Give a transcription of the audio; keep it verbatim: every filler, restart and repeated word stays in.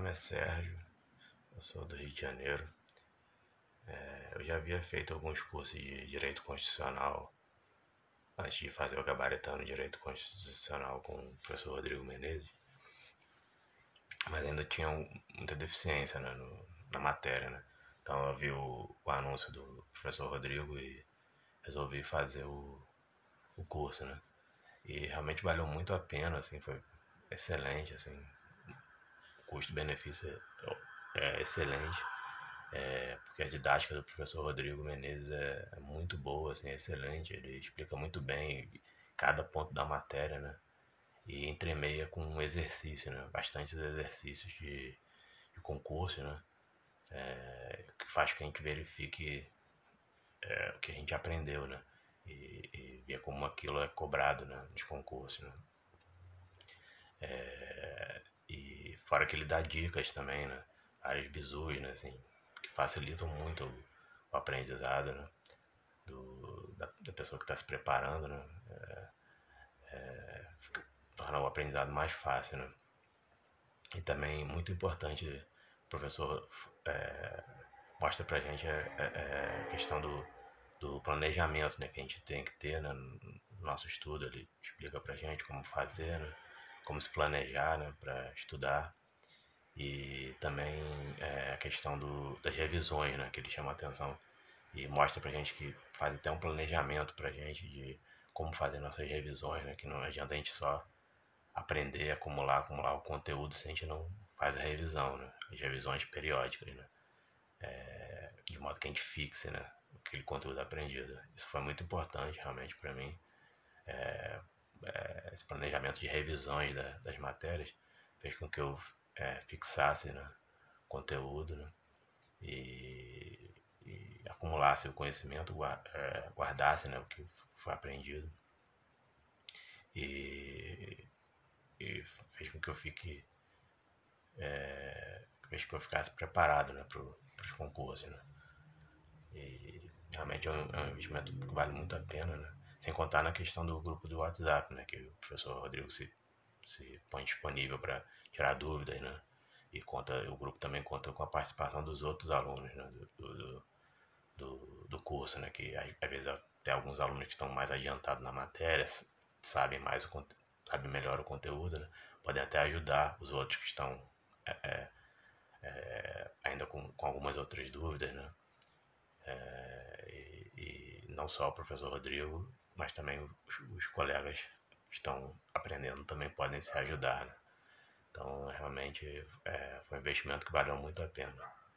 nome é Sérgio, eu sou do Rio de Janeiro. É, eu já havia feito alguns cursos de Direito Constitucional antes de fazer o gabaritano Direito Constitucional com o professor Rodrigo Menezes, mas ainda tinha muita deficiência, né, no, na matéria, né? Então eu vi o, o anúncio do professor Rodrigo e resolvi fazer o, o curso, né? E realmente valeu muito a pena, assim, foi excelente, assim, o custo-benefício é, é excelente, é, porque a didática do professor Rodrigo Menezes é, é muito boa, assim, é excelente, ele explica muito bem cada ponto da matéria, né? E entremeia com um exercício, né? Bastantes exercícios de, de concurso, né? É, que faz que a gente verifique é, o que a gente aprendeu, né? E, e ver como aquilo é cobrado, né, nos concursos, né? É, e fora que ele dá dicas também, né? Vários bizus, né? Assim, que facilitam muito o, o aprendizado, né? Do, da, da pessoa que está se preparando, né? É, é, fica, torna o aprendizado mais fácil, né? E também muito importante, o professor é, mostra pra gente a, a, a questão do, do planejamento, né, que a gente tem que ter, né, no nosso estudo. Ele explica pra gente como fazer, né, como se planejar, né, para estudar. E também é, a questão do, das revisões, né, que ele chama a atenção e mostra pra gente que faz até um planejamento pra gente de como fazer nossas revisões, né, que não adianta a gente só aprender, acumular, acumular o conteúdo se a gente não faz a revisão, né? As revisões periódicas, né? É, de modo que a gente fixe, né, aquele conteúdo aprendido. Isso foi muito importante realmente para mim. É, é, esse planejamento de revisões da, das matérias fez com que eu é, fixasse, né, o conteúdo, né, e, e acumulasse o conhecimento, guardasse, né, o que foi aprendido. E e fez com que eu fique é, fez com que eu ficasse preparado, né, para os concursos, né? E realmente é um, é um investimento que vale muito a pena, né? Sem contar na questão do grupo do WhatsApp, né, que o professor Rodrigo se, se põe disponível para tirar dúvidas, né? E conta, o grupo também conta com a participação dos outros alunos, né, do, do, do, do curso, né? Que às vezes até alguns alunos que estão mais adiantados na matéria sabem mais o sabem melhor o conteúdo, né? Podem até ajudar os outros que estão é, é, é, ainda com, com algumas outras dúvidas, né? É, e, e não só o professor Rodrigo, mas também os, os colegas que estão aprendendo também podem se ajudar, né? Então realmente é, foi um investimento que valeu muito a pena.